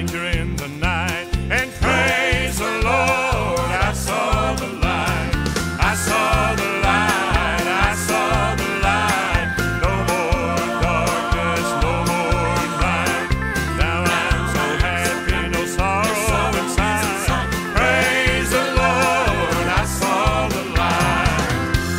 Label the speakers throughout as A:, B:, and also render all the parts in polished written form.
A: stranger in the night. And praise the Lord, I saw the light. I saw the light, I saw the light. No more darkness, no more night. Now I'm so happy, no sorrow inside. Praise the Lord, I saw the light.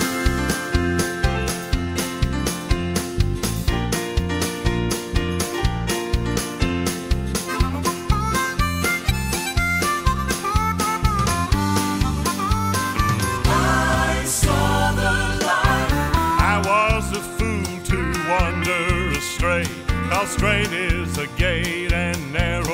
B: I saw the light.
A: I was a fool to wander astray, 'cause straight is the gate and narrow